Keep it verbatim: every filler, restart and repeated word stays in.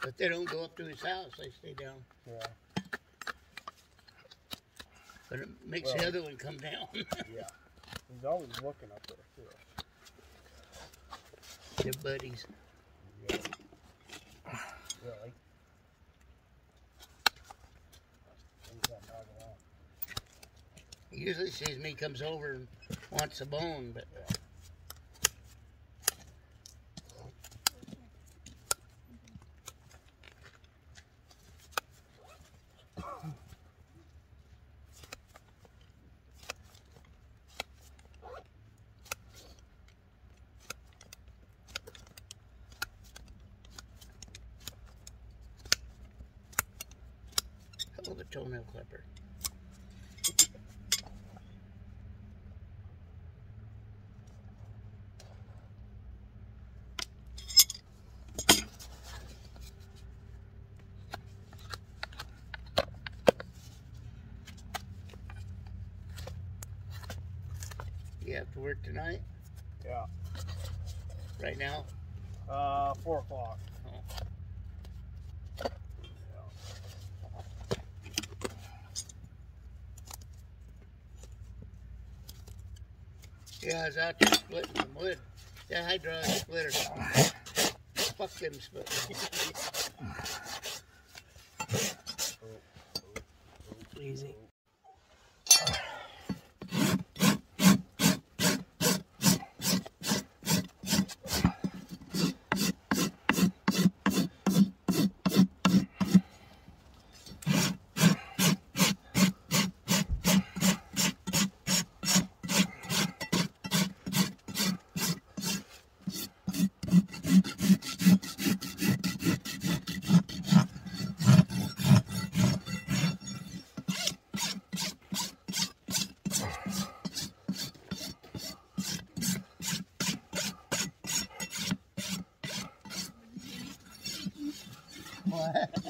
But they don't go up to his house, they stay down. Yeah. But it makes well, the other one come down. Yeah. He's always looking up there, too. They're buddies. Yeah. Really? He usually sees me, comes over and wants a bone, but... Yeah. Oh, the toenail clipper. You have to work tonight? Yeah. Right now? Uh, four o'clock. Oh. Yeah, I was out there splitting some wood. That hydraulic splitter. Fuck them splitters. Easy. What?